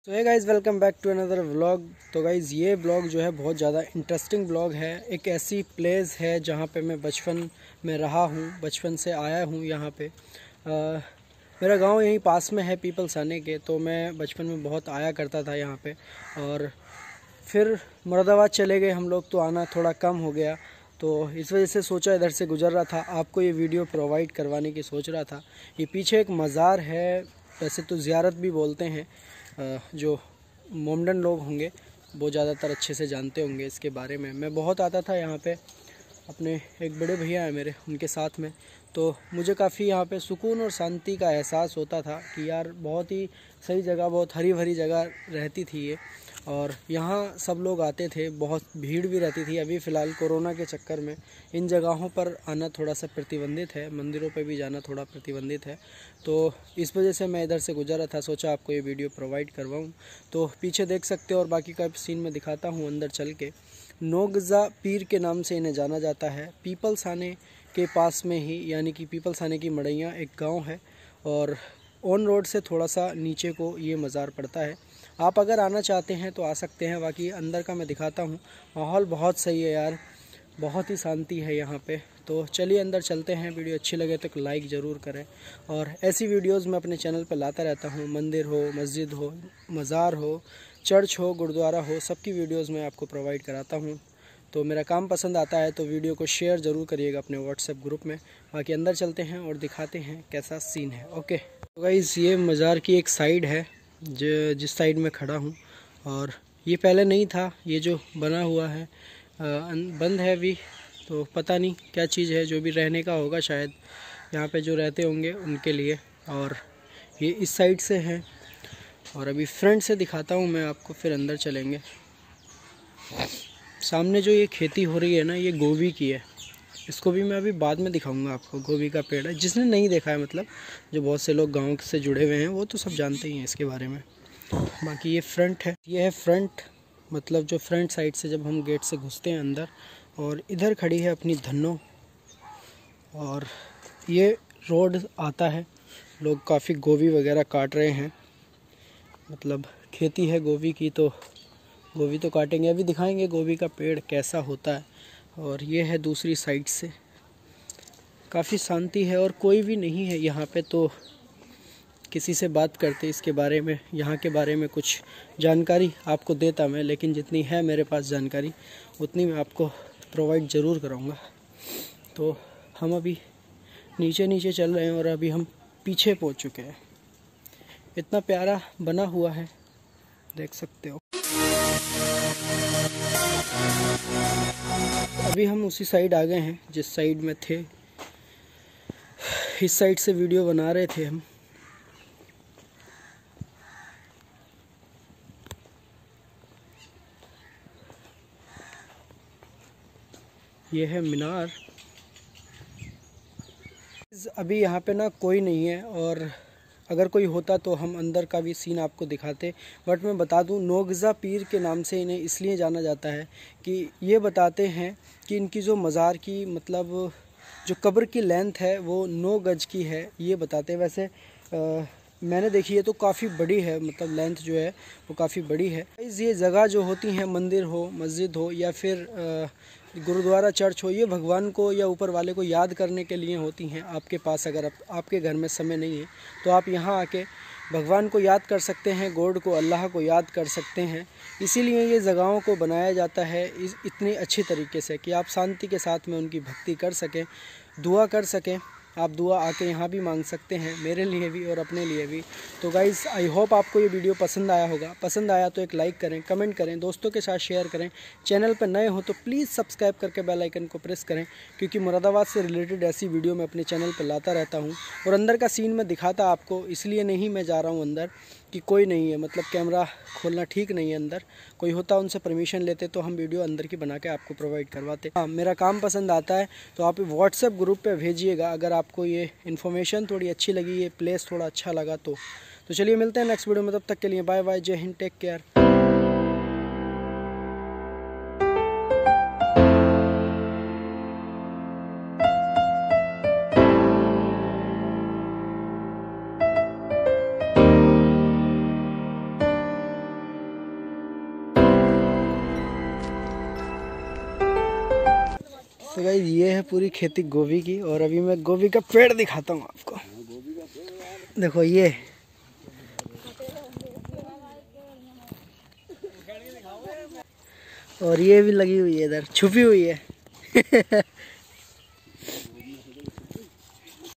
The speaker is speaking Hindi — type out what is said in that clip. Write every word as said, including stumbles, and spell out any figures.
तो है guys, welcome back to another vlog. तो गाइज़ ये ब्लॉग जो है बहुत ज़्यादा इंटरेस्टिंग ब्लॉग है। एक ऐसी प्लेस है जहाँ पे मैं बचपन में रहा हूँ, बचपन से आया हूँ यहाँ पे। आ, मेरा गांव यहीं पास में है, पीपलसाने के। तो मैं बचपन में बहुत आया करता था यहाँ पे, और फिर मुरादाबाद चले गए हम लोग, तो आना थोड़ा कम हो गया। तो इस वजह से सोचा इधर से गुजर रहा था, आपको ये वीडियो प्रोवाइड करवाने की सोच रहा था। ये पीछे एक मज़ार है, वैसे तो ज़ियारत भी बोलते हैं। जो मोमडन लोग होंगे वो ज़्यादातर अच्छे से जानते होंगे इसके बारे में। मैं बहुत आता था यहाँ पे, अपने एक बड़े भैया हैं मेरे, उनके साथ में। तो मुझे काफ़ी यहाँ पे सुकून और शांति का एहसास होता था कि यार बहुत ही सही जगह, बहुत हरी भरी जगह रहती थी ये। और यहाँ सब लोग आते थे, बहुत भीड़ भी रहती थी। अभी फ़िलहाल कोरोना के चक्कर में इन जगहों पर आना थोड़ा सा प्रतिबंधित है, मंदिरों पे भी जाना थोड़ा प्रतिबंधित है। तो इस वजह से मैं इधर से गुजरा था, सोचा आपको ये वीडियो प्रोवाइड करवाऊँ। तो पीछे देख सकते हो, और बाकी का सीन मैं दिखाता हूँ अंदर चल के। नोगज़ा पीर के नाम से इन्हें जाना जाता है। पीपलसाने के पास में ही, यानी कि पीपलसाने की मड़ैयाँ एक गांव है, और ऑन रोड से थोड़ा सा नीचे को ये मज़ार पड़ता है। आप अगर आना चाहते हैं तो आ सकते हैं। बाकी अंदर का मैं दिखाता हूँ, माहौल बहुत सही है यार, बहुत ही शांति है यहाँ पे। तो चलिए अंदर चलते हैं। वीडियो अच्छी लगे तो लाइक ज़रूर करें, और ऐसी वीडियोज़ मैं अपने चैनल पर लाता रहता हूँ। मंदिर हो, मस्जिद हो, मज़ार हो, चर्च हो, गुरुद्वारा हो, सबकी वीडियोज़ मैं आपको प्रोवाइड कराता हूँ। तो मेरा काम पसंद आता है तो वीडियो को शेयर ज़रूर करिएगा अपने व्हाट्सएप ग्रुप में। बाकी अंदर चलते हैं और दिखाते हैं कैसा सीन है। ओके तो गाइस, ये मज़ार की एक साइड है जो जिस साइड में खड़ा हूँ, और ये पहले नहीं था, ये जो बना हुआ है आ, बंद है अभी। तो पता नहीं क्या चीज़ है, जो भी रहने का होगा शायद, यहाँ पे जो रहते होंगे उनके लिए। और ये इस साइड से है, और अभी फ्रंट से दिखाता हूँ मैं आपको, फिर अंदर चलेंगे। सामने जो ये खेती हो रही है ना, ये गोभी की है। इसको भी मैं अभी बाद में दिखाऊंगा आपको। गोभी का पेड़ है, जिसने नहीं देखा है, मतलब जो बहुत से लोग गांव से जुड़े हुए हैं वो तो सब जानते ही हैं इसके बारे में। बाकी ये फ्रंट है, ये है फ्रंट, मतलब जो फ्रंट साइड से जब हम गेट से घुसते हैं अंदर। और इधर खड़ी है अपनी धन्नो, और ये रोड आता है। लोग काफ़ी गोभी वगैरह काट रहे हैं, मतलब खेती है गोभी की, तो गोभी तो काटेंगे। अभी दिखाएंगे गोभी का पेड़ कैसा होता है। और ये है दूसरी साइड से, काफ़ी शांति है और कोई भी नहीं है यहाँ पे। तो किसी से बात करते इसके बारे में, यहाँ के बारे में कुछ जानकारी आपको देता मैं, लेकिन जितनी है मेरे पास जानकारी उतनी मैं आपको प्रोवाइड ज़रूर कराऊँगा। तो हम अभी नीचे नीचे चल रहे हैं, और अभी हम पीछे पहुँच चुके हैं। इतना प्यारा बना हुआ है, देख सकते हो। अभी हम उसी साइड आ गए हैं जिस साइड में थे। इस साइड से वीडियो बना रहे थे हम। ये है मीनार। अभी यहाँ पे ना कोई नहीं है, और अगर कोई होता तो हम अंदर का भी सीन आपको दिखाते। बट मैं बता दूं, नोगज़ा पीर के नाम से इन्हें इसलिए जाना जाता है कि ये बताते हैं कि इनकी जो मज़ार की, मतलब जो कब्र की लेंथ है वो नौ गज की है, ये बताते हैं। वैसे आ, मैंने देखी है तो काफ़ी बड़ी है, मतलब लेंथ जो है वो काफ़ी बड़ी है। ये जगह जो होती हैं, मंदिर हो, मस्जिद हो, या फिर गुरुद्वारा, चर्च हो, ये भगवान को या ऊपर वाले को याद करने के लिए होती हैं। आपके पास अगर आप, आपके घर में समय नहीं है तो आप यहाँ आके भगवान को याद कर सकते हैं, गॉड को, अल्लाह को याद कर सकते हैं। इसीलिए ये जगहों को बनाया जाता है इस इतनी अच्छी तरीके से कि आप शांति के साथ में उनकी भक्ति कर सकें, दुआ कर सकें। आप दुआ आके यहाँ भी मांग सकते हैं, मेरे लिए भी और अपने लिए भी। तो गाइज़, आई होप आपको ये वीडियो पसंद आया होगा। पसंद आया तो एक लाइक करें, कमेंट करें, दोस्तों के साथ शेयर करें। चैनल पर नए हो तो प्लीज़ सब्सक्राइब करके बेल आइकन को प्रेस करें, क्योंकि मुरादाबाद से रिलेटेड ऐसी वीडियो मैं अपने चैनल पर लाता रहता हूँ। और अंदर का सीन मैं दिखाता आपको, इसलिए नहीं मैं जा रहा हूँ अंदर कि कोई नहीं है, मतलब कैमरा खोलना ठीक नहीं है। अंदर कोई होता उनसे परमिशन लेते तो हम वीडियो अंदर की बना के आपको प्रोवाइड करवाते। हाँ, मेरा काम पसंद आता है तो आप व्हाट्सएप ग्रुप पे भेजिएगा अगर आपको ये इन्फॉर्मेशन थोड़ी अच्छी लगी, ये प्लेस थोड़ा अच्छा लगा तो। तो चलिए मिलते हैं नेक्स्ट वीडियो में, तब तक के लिए बाय बाय, जय हिंद, टेक केयर। तो गाइस ये है पूरी खेती गोभी की, और अभी मैं गोभी का पेड़ दिखाता हूँ आपको। देखो ये और ये भी लगी हुई है, इधर छुपी हुई है।